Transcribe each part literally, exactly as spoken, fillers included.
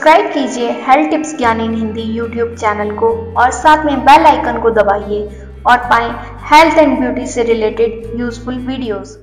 Subscribe कीजिए health tips ज्ञान इन Hindi YouTube channel को और साथ में बेल आइकन को दबाइए और पाएं हेल्थ एंड ब्यूटी से related useful videos.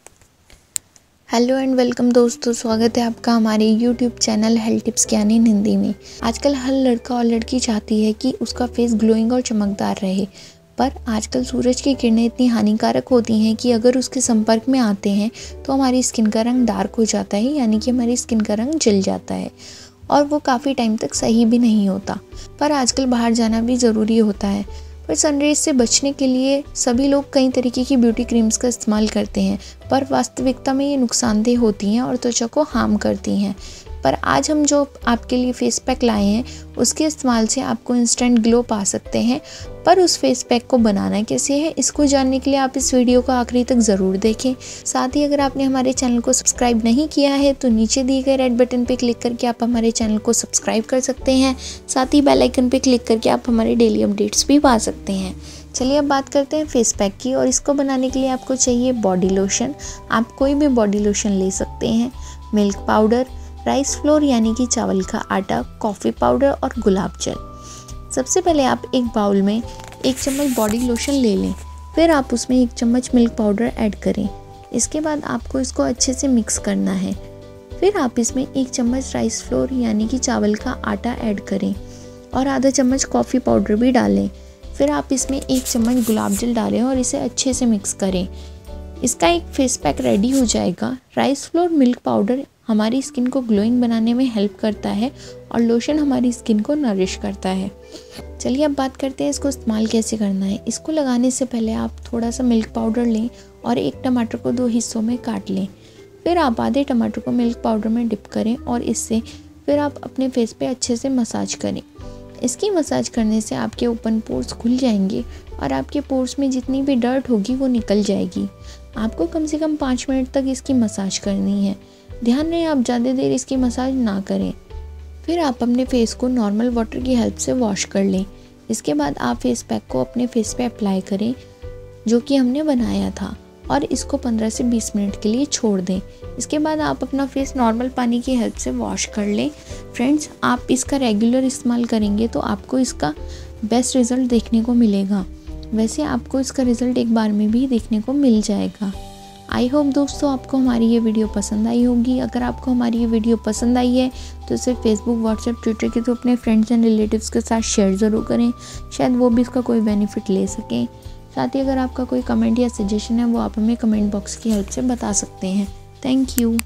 Hello and welcome दोस्तों, स्वागत है आपका हमारे यूट्यूब चैनल हेल्थ टिप्स ज्ञान इन हिंदी में। आजकल हर लड़का और लड़की चाहती है कि उसका फेस ग्लोइंग और चमकदार रहे, पर आजकल सूरज की किरणें इतनी हानिकारक होती हैं कि अगर उसके संपर्क में आते हैं तो हमारी स्किन का रंग डार्क हो जाता है, यानी कि हमारी स्किन का रंग जल जाता है और वो काफ़ी टाइम तक सही भी नहीं होता। पर आजकल बाहर जाना भी ज़रूरी होता है, पर सनरेज से बचने के लिए सभी लोग कई तरीके की ब्यूटी क्रीम्स का इस्तेमाल करते हैं, पर वास्तविकता में ये नुकसानदेह होती हैं और त्वचा को हार्म करती हैं। पर आज हम जो आपके लिए फेस पैक लाए हैं उसके इस्तेमाल से आपको इंस्टेंट ग्लो पा सकते हैं। पर उस फेस पैक को बनाना कैसे है, इसको जानने के लिए आप इस वीडियो को आखिरी तक ज़रूर देखें। साथ ही अगर आपने हमारे चैनल को सब्सक्राइब नहीं किया है तो नीचे दिए गए रेड बटन पर क्लिक करके आप हमारे चैनल को सब्सक्राइब कर सकते हैं। साथ ही बेल आइकन पर क्लिक करके आप हमारे डेली अपडेट्स भी पा सकते हैं। चलिए अब बात करते हैं फेस पैक की, और इसको बनाने के लिए आपको चाहिए बॉडी लोशन। आप कोई भी बॉडी लोशन ले सकते हैं, मिल्क पाउडर, राइस फ्लोर यानी कि चावल का आटा, कॉफ़ी पाउडर और गुलाब जल। सबसे पहले आप एक बाउल में एक चम्मच बॉडी लोशन ले लें, फिर आप उसमें एक चम्मच मिल्क पाउडर ऐड करें। इसके बाद आपको इसको अच्छे से मिक्स करना है। फिर आप इसमें एक चम्मच राइस फ्लोर यानी कि चावल का आटा ऐड करें और आधा चम्मच कॉफ़ी पाउडर भी डालें। फिर आप इसमें एक चम्मच गुलाब जल डालें और इसे अच्छे से मिक्स करें। इसका एक फेस पैक रेडी हो जाएगा। राइस फ्लोर मिल्क पाउडर हमारी स्किन को ग्लोइंग बनाने में हेल्प करता है और लोशन हमारी स्किन को नरिश करता है। चलिए अब बात करते हैं इसको इस्तेमाल कैसे करना है। इसको लगाने से पहले आप थोड़ा सा मिल्क पाउडर लें और एक टमाटर को दो हिस्सों में काट लें। फिर आप आधे टमाटर को मिल्क पाउडर में डिप करें और इससे फिर आप अपने फेस पे अच्छे से मसाज करें। इसकी मसाज करने से आपके ओपन पोर्स खुल जाएंगे और आपके पोर्स में जितनी भी डर्ट होगी वो निकल जाएगी। आपको कम से कम पाँच मिनट तक इसकी मसाज करनी है। ध्यान रहे आप ज़्यादा देर इसकी मसाज ना करें। फिर आप अपने फेस को नॉर्मल वाटर की हेल्प से वॉश कर लें। इसके बाद आप फेस पैक को अपने फेस पे अप्लाई करें जो कि हमने बनाया था, और इसको पंद्रह से बीस मिनट के लिए छोड़ दें। इसके बाद आप अपना फेस नॉर्मल पानी की हेल्प से वॉश कर लें। फ्रेंड्स, आप इसका रेगुलर इस्तेमाल करेंगे तो आपको इसका बेस्ट रिज़ल्ट देखने को मिलेगा। वैसे आपको इसका रिज़ल्ट एक बार में भी देखने को मिल जाएगा। आई होप दोस्तों आपको हमारी ये वीडियो पसंद आई होगी। अगर आपको हमारी ये वीडियो पसंद आई है तो इसे फेसबुक, व्हाट्सएप, ट्विटर के थ्रू अपने फ्रेंड्स एंड रिलेटिव्स के साथ शेयर ज़रूर करें, शायद वो भी इसका कोई बेनिफिट ले सकें। साथ ही अगर आपका कोई कमेंट या सजेशन है वो आप हमें कमेंट बॉक्स की हेल्प से बता सकते हैं। Thank you.